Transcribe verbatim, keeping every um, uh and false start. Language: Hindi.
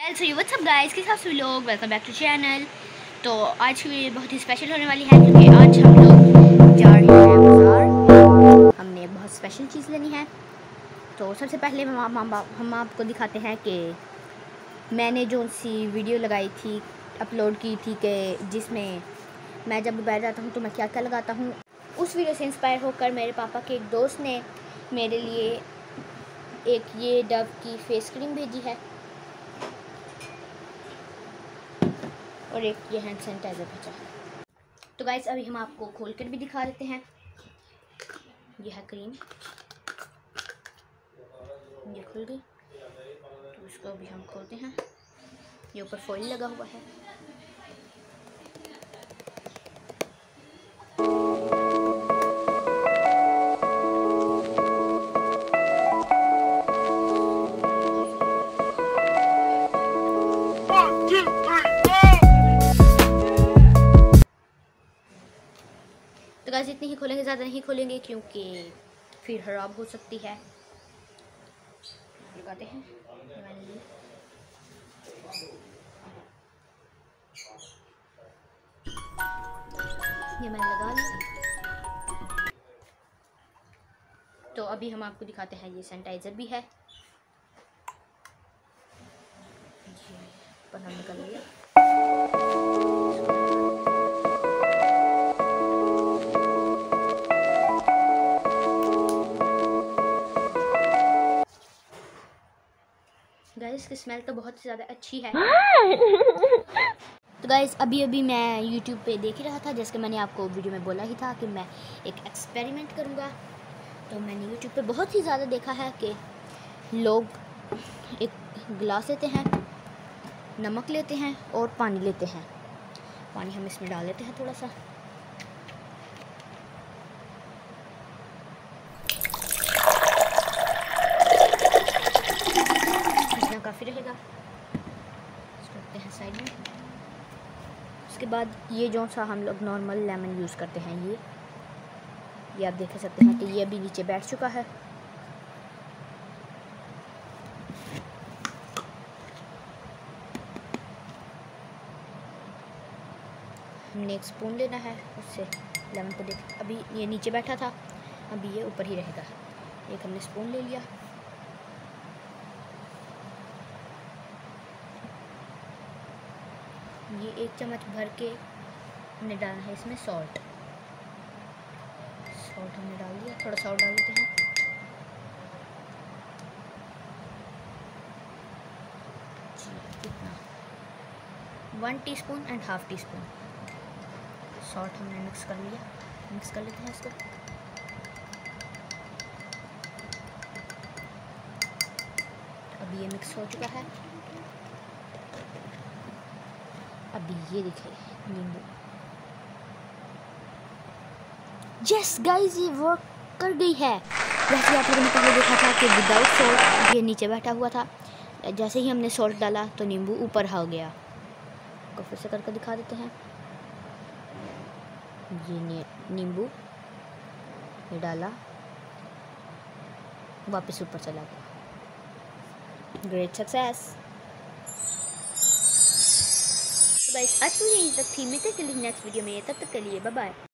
So you what's up guys, किस हाल लोग, वेलकम बैक टू चैनल। तो आज की वीडियो बहुत ही स्पेशल होने वाली है क्योंकि आज हम लोग जा रहे हैं बाज़ार। हमने बहुत स्पेशल चीज़ लेनी है। तो सबसे पहले हम हम, हम आपको दिखाते हैं कि मैंने जो सी वीडियो लगाई थी, अपलोड की थी, कि जिसमें मैं जब बैठ जाता हूँ तो मैं क्या क्या लगाता हूँ। उस वीडियो से इंस्पायर होकर मेरे पापा के एक दोस्त ने मेरे लिए एक ये डव की फेस क्रीम भेजी है और एक ये हैंड सैनिटाइज़र भेजा है। तो गाइस अभी हम आपको खोल कर भी दिखा देते हैं। यह है क्रीम, ये खुल गई। तो इसको अभी हम खोलते हैं। ये ऊपर फॉइल लगा हुआ है। तो गाइस इतनी ही खोलेंगे, ज़्यादा नहीं खोलेंगे क्योंकि फिर खराब हो सकती है। लगाते हैं। ये मैंने लगा लिया। तो अभी हम आपको दिखाते हैं, ये सैनिटाइज़र भी है। पर हम निकल लिया। गाइस की स्मेल तो बहुत ज़्यादा अच्छी है। तो गाइस अभी अभी मैं यूट्यूब पे देख ही रहा था, जैसे कि मैंने आपको वीडियो में बोला ही था कि मैं एक एक्सपेरिमेंट करूँगा। तो मैंने यूट्यूब पे बहुत ही ज़्यादा देखा है कि लोग एक गिलास लेते हैं, नमक लेते हैं और पानी लेते हैं। पानी हम इसमें डाल लेते हैं थोड़ा सा। इतना काफ़ी रहेगा। इसको रखते हैं साइड में। उसके बाद ये जो सा हम लोग नॉर्मल लेमन यूज़ करते हैं, ये ये आप देख सकते हैं कि ये अभी नीचे बैठ चुका है। हमने एक स्पून लेना है, उससे लेमन को देख, अभी ये नीचे बैठा था, अभी ये ऊपर ही रहेगा। एक हमने स्पून ले लिया। ये एक चम्मच भर के हमने डालना है इसमें सॉल्ट। सॉल्ट हमने डाल दिया, थोड़ा सॉल्ट डाल देते हैं। जी कितना, one teaspoon and half teaspoon salt हमने मिक्स कर लिया। मिक्स कर लेते हैं इसको। अभी ये मिक्स हो चुका है। अभी ये देखिए नींबू। यस गाइस, ये वर्क कर गई है। वैसे आप लोगों ने पहले देखा था कि विदाउट सॉल्ट ये नीचे बैठा हुआ था। जैसे ही हमने सॉल्ट डाला तो नींबू ऊपर आ गया। को फिर से करके दिखा देते हैं। ये नींबू ये डाला, वापस ऊपर चला गया। Great success. तो गाइस आज की वीडियो तक थी। मिलते हैं नेक्स्ट वीडियो में, तब तक के लिए बाय बाय।